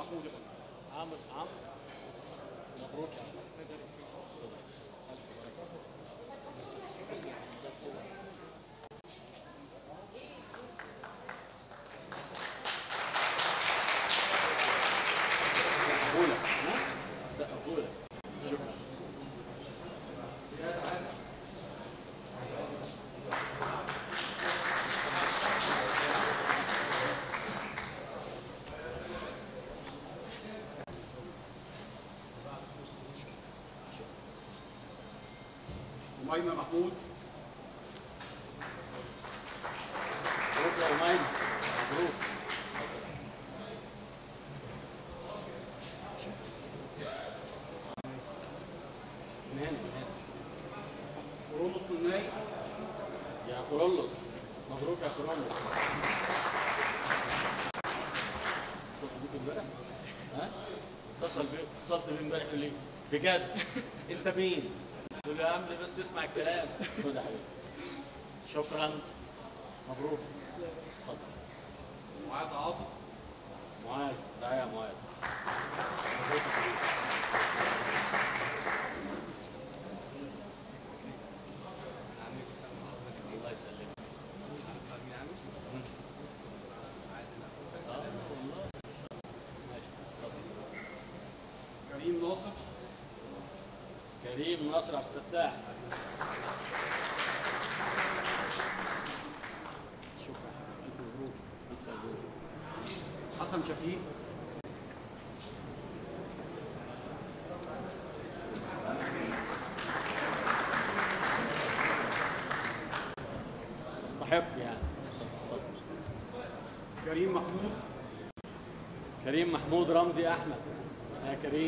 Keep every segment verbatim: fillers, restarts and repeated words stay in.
محمود يا فندم. عمرو عمرو مبروك يا عم. أميمة محمود. مبروك يا أميمة. مبروك. من هنا من هنا. كورولوس سناي. يا كورولوس مبروك يا كورولوس. اتصلت بيك امبارح؟ ها؟ اتصل بيك اتصلت بيه امبارح يقول لي بجد أنت مين؟ قلت له يا عم بس اسمع الكلام. خد يا حبيبي. شكرا. مبروك. اتفضل. معاذ عاطف. معاذ تعالى يا معاذ. مبروك يا حبيبي. الله يسلمك. كريم ناصر. كريم ناصر عبد الفتاح. شكرا ألف مبروك. ألف مبروك. حسن شفيق. تستحق يعني. كريم محمود. كريم محمود رمزي أحمد. يا كريم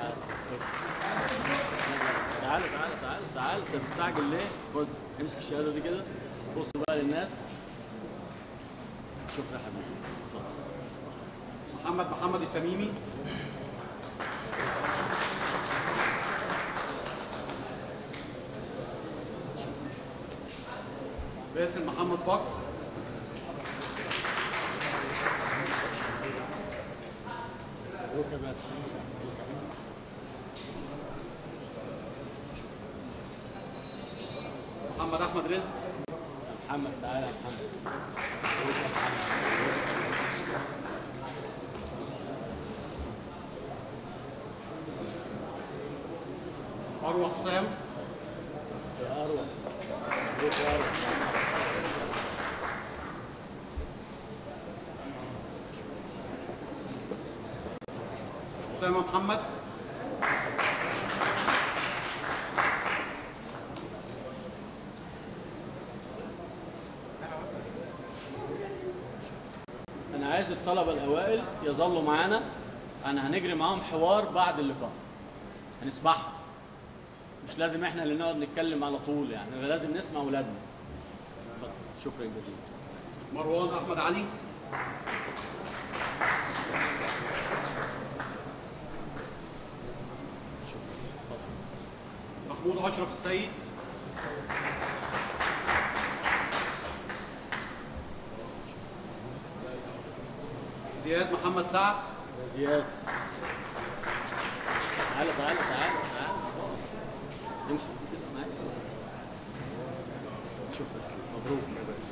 تعال تعال تعال تعال انت مستعجل ليه؟ خد امسك الشهاده دي كده. بص بقى للناس. شكرا يا حبيبي. اتفضل. محمد محمد التميمي. باسل محمد بكر. مبروك يا باسل. محمد احمد رزق. يا محمد تعالى يا محمد. اروى حسام. يا اروى. مبروك يا اروى. أسامة محمد. أنا عايز الطلبة الأوائل يظلوا معانا. أنا هنجري معاهم حوار بعد اللقاء. هنسمعهم. مش لازم إحنا اللي نقعد نتكلم على طول يعني، لازم نسمع أولادنا. اتفضل. شكرا جزيلا. مروان أحمد علي. محمود أشرف السيد. زياد محمد سعد. يا زياد تعالى تعالى تعالى تعالى امسك كده معايا. شكرا مبروك.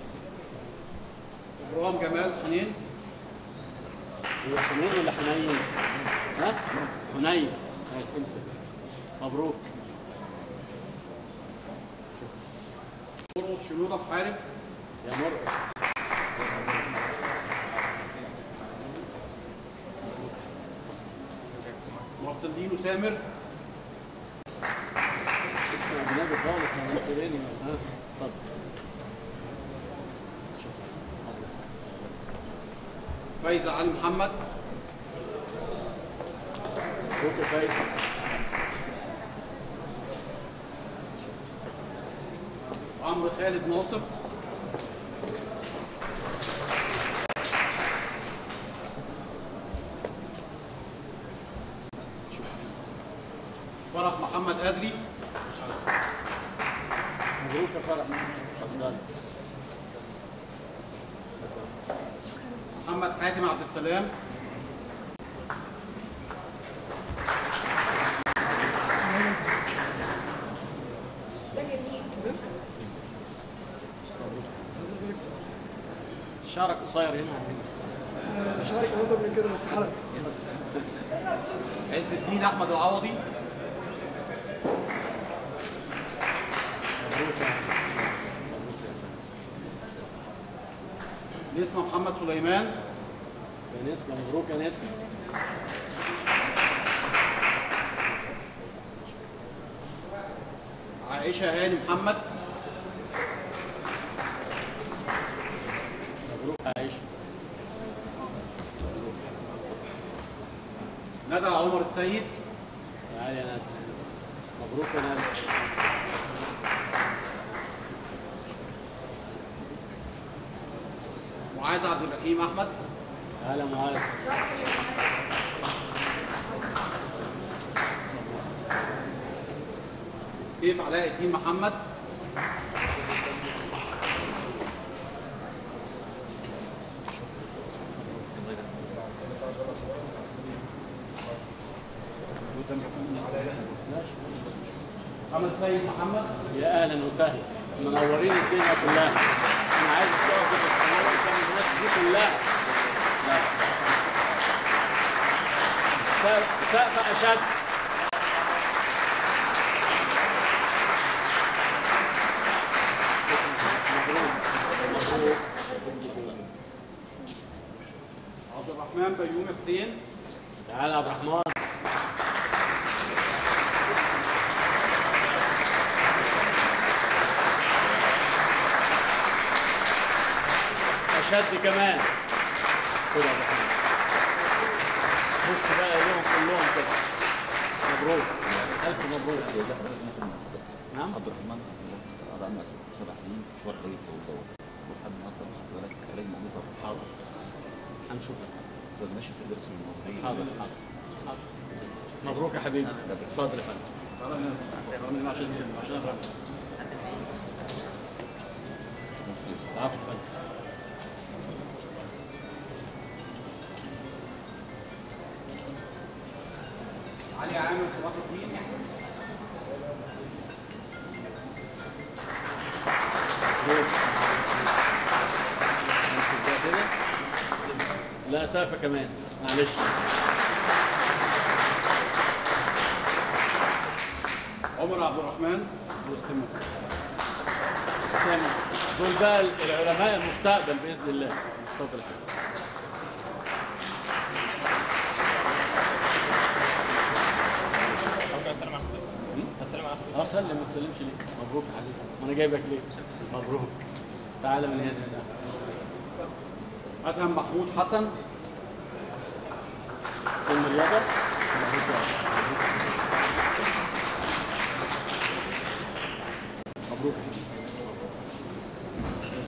إبراهيم جمال حنين. هو حنين ولا حنين؟ ها؟ حنين. ماشي امسك. مبروك. مرقص شنودة محارب. يا مرقص. مارسلينو سامر. اسم اجنبي خالص يا مارسلينو. ها اتفضل. شكرا. فايزة علي محمد. مبروك يا فايزة. عمرو خالد ناصر. فرح محمد أدري. مبروك يا فرح. اتفضل. محمد حاتم عبد السلام. قصير هنا. مش عارف انظر من كده بس حركت. عز الدين احمد العوضي. مبروك يا عز. نسمة محمد سليمان. يا نسمة مبروك يا نسمة. عائشة هاني محمد. مبروك يا عائشة. ندى عمر السيد. تعالي يا ندى. مبروك يا ندى. معاذ عبد الرحيم احمد. تعالى يا معاذ. سيف علاء الدين محمد. محمد سيد محمد. يا اهلا وسهلا، منورين الدنيا كلها. انا عايز تقف في الصالون قدام الناس دي كلها. لا. سقف سقف اشد. عبد الرحمن بيومي حسين. تعالى يا عبد الرحمن. شد كمان. كده يا محمد. بص بقى لهم كلهم كده. مبروك. ألف مبروك. نعم؟ عبد الرحمن قعد عندنا سبع سنين مشوار خليج والدور ولحد النهارده خد بالك علاج موجود. حاضر. هنشوفك. ده ماشي سيد رسم المصريين. حاضر حاضر. حاضر. مبروك يا حبيبي. اتفضل يا فندم. تعالى هنا. تعالى هنا عشان عشان افهم. العفو يا فندم. علي عامر صلاح الدين. نمسك ده كده. لا سافة كمان معلش. عمر عبد الرحمن. مستمع. استنى. دول بقى العلماء المستقبل باذن الله. اتفضل يا حبيبي. السلام عليكم. السلام عليكم. اه سلم، ما تسلمش ليه؟ مبروك يا حبيبي. ما انا جايبك ليه؟ مبروك. تعالى من هنا. ادهم محمود حسن. استلم اليد.